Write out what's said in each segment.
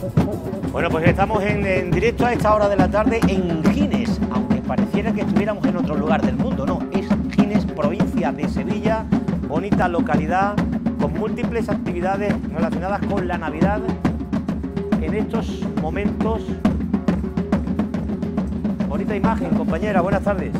Bueno, pues estamos en directo a esta hora de la tarde en Gines, aunque pareciera que estuviéramos en otro lugar del mundo, no, es Gines, provincia de Sevilla, bonita localidad, con múltiples actividades relacionadas con la Navidad. En estos momentos, bonita imagen, compañera, buenas tardes.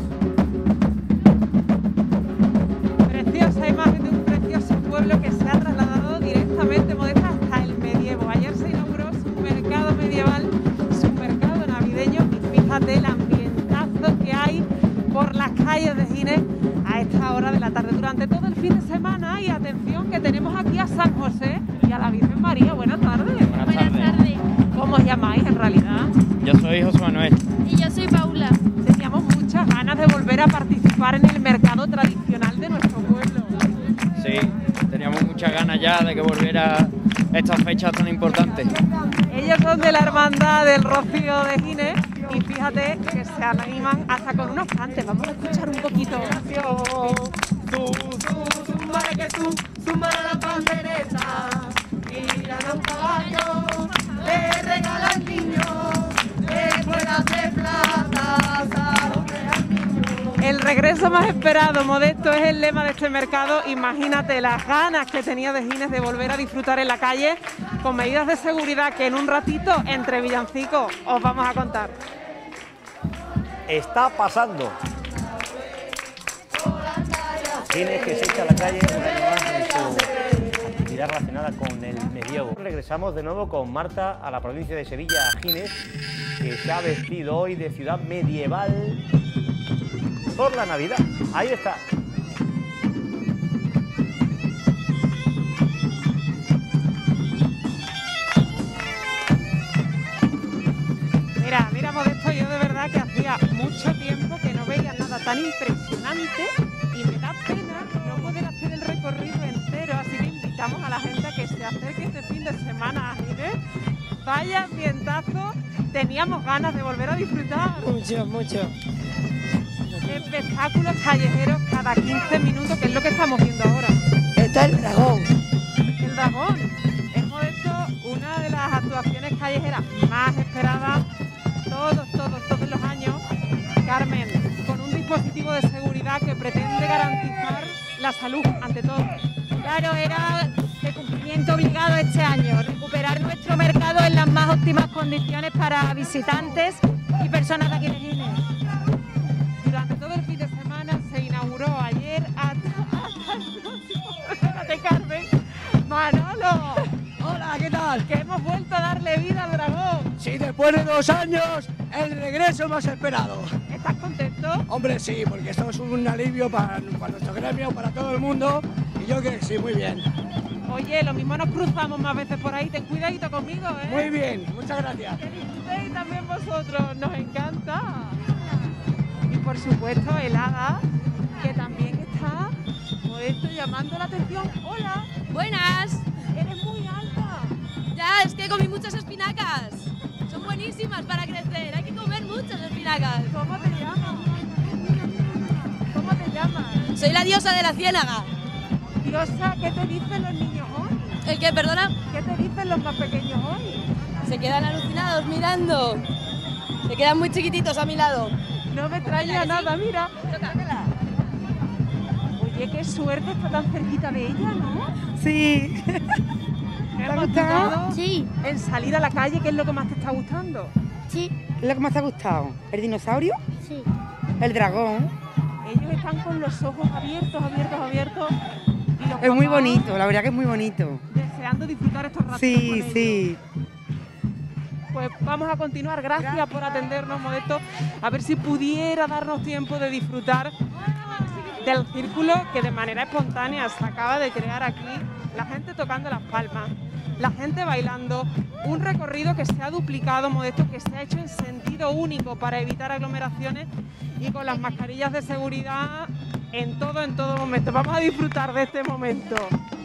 Preciosa imagen de un precioso pueblo que se ha trasladado directamente, Modesta, hasta el medievo. Ayer se inauguró su mercado medieval, su mercado navideño, y fíjate el ambientazo que hay por las calles de Gines a esta hora de la tarde, durante todo el fin de semana. Y atención, que tenemos aquí a San José y a la Virgen María. Buenas tardes. Buenas tardes. ¿Cómo os llamáis en realidad? Yo soy José Manuel. Y yo soy Paula. Teníamos muchas ganas de volver a participar en el mercado tradicional de nuestro pueblo. Sí, teníamos muchas ganas ya de que volviera estas fechas tan importantes. Ellos son de la Hermandad del Rocío de Gines y fíjate que se animan hasta con unos cantes. Vamos a escuchar un poquito. Súmale que tú, súmale la pandereta, mira a un caballo, le regala al niño, le ruedas de plata, salve al niño. El regreso más esperado, Modesto, es el lema de este mercado. Imagínate las ganas que tenía de Gines de volver a disfrutar en la calle con medidas de seguridad que en un ratito, entre villancicos, os vamos a contar. Está pasando. Gines que se echa a la calle un año más en su actividad relacionada con el medievo. Regresamos de nuevo con Marta a la provincia de Sevilla, a Gines, que se ha vestido hoy de ciudad medieval por la Navidad. Ahí está. Mira, Modesto, yo de verdad que hacía mucho tiempo que no veía nada tan impresionante y me da pena no poder hacer el recorrido entero, así que invitamos a la gente a que se acerque este fin de semana a Gines. Vaya ambientazo, teníamos ganas de volver a disfrutar. Mucho. Espectáculos callejeros cada 15 minutos, que es lo que estamos viendo ahora. Está el dragón. El dragón es, Modesto, una de las actuaciones callejeras más esperadas todos los años. Carmen, con un dispositivo de seguridad que pretende garantizar la salud ante todo. Claro, era de cumplimiento obligado este año, recuperar nuestro mercado en las más óptimas condiciones para visitantes y personas de aquí de Gines. Durante todo el fin de semana se inauguró ayer hasta el próximo. Fíjate, Carmen. Manolo, Hola, ¿qué tal? que hemos vuelto a darle vida al dragón. Sí, después de 2 años, el regreso más esperado. ¿Estás contento? Hombre, sí, porque esto es un alivio para nuestro gremio, para todo el mundo, y yo creo que sí, muy bien. Oye, lo mismo nos cruzamos más veces por ahí. Ten cuidadito conmigo, ¿eh? Muy bien, muchas gracias. Que disfrutéis también vosotros, nos encanta. Y por supuesto el hada, que también está, Modesto, llamando la atención. Hola, Buenas. eres muy alta. Ya, es que comí muchas espinacas. Son buenísimas para crecer. Hay que comer muchas espinacas. ¿Cómo te llamas? ¿Cómo te llamas? Soy la diosa de la ciénaga. Diosa, ¿qué te dicen los niños hoy? ¿El qué, perdona? ¿Qué te dicen los más pequeños hoy? Se quedan alucinados mirando. Se quedan muy chiquititos a mi lado. No me extraña nada, mira. Oye, qué suerte está tan cerquita de ella, ¿no? Sí. Hemos tardado Sí, en salir a la calle. ¿Qué es lo que más te está gustando? sí, ¿Qué es lo que más te ha gustado? ¿El dinosaurio? sí. ¿El dragón? Ellos están con los ojos abiertos. Y los Es muy papás bonito, la verdad que es muy bonito. deseando disfrutar estos ratos. Sí, sí. Pues vamos a continuar. Gracias por atendernos, Modesto. A ver si pudiera darnos tiempo de disfrutar del círculo que de manera espontánea se acaba de crear aquí. La gente tocando las palmas, la gente bailando. Un recorrido que se ha duplicado, Modesto, que se ha hecho en sentido único para evitar aglomeraciones y con las mascarillas de seguridad en todo momento. Vamos a disfrutar de este momento.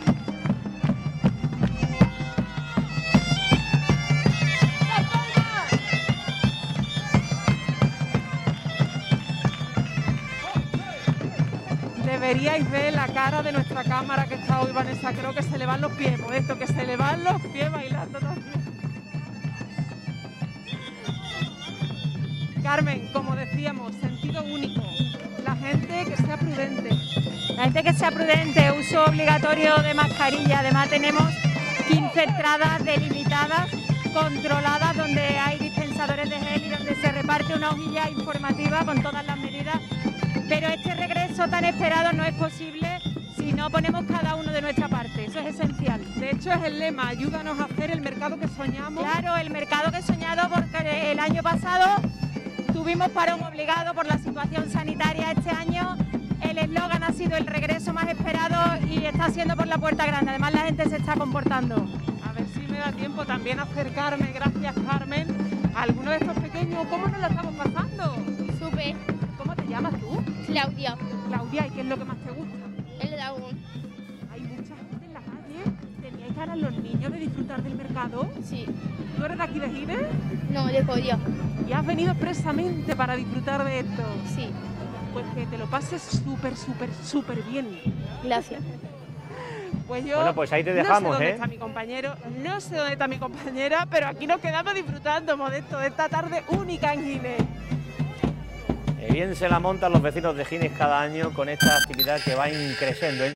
Deberíais ver la cara de nuestra cámara que está hoy, Vanessa. Creo que se le van los pies, Modesto, que se le van los pies bailando también. Carmen, como decíamos, sentido único. La gente que sea prudente. La gente que sea prudente, uso obligatorio de mascarilla. Además tenemos 15 entradas delimitadas, controladas, donde hay dispensadores de gel y donde se reparte una hojilla informativa con todas las medidas. Pero este regreso tan esperado no es posible si no ponemos cada uno de nuestra parte. Eso es esencial. De hecho, es el lema, ayúdanos a hacer el mercado que soñamos. Claro, el mercado que he soñado, porque el año pasado tuvimos parón obligado por la situación sanitaria. Este año el eslogan ha sido el regreso más esperado y está siendo por la puerta grande. Además, la gente se está comportando. A ver si me da tiempo también acercarme, gracias Carmen, a alguno de estos pequeños. ¿Cómo nos lo estamos pasando? Súper. ¿Cómo te llamas tú? Claudia, Claudia, ¿y qué es lo que más te gusta? el dragón. Hay mucha gente en la calle. ¿Teníais ganas los niños de disfrutar del mercado? Sí. ¿Tú eres de aquí de Gines? No, de Coria. ¿Y has venido expresamente para disfrutar de esto? Sí. Pues que te lo pases súper bien. Gracias. Pues yo Bueno, pues ahí te no sé dejamos, dónde ¿eh? está mi compañero, no sé dónde está mi compañera, pero aquí nos quedamos disfrutando, Modesto, de esta tarde única en Gines. Bien se la montan los vecinos de Gines cada año con esta actividad que va creciendo.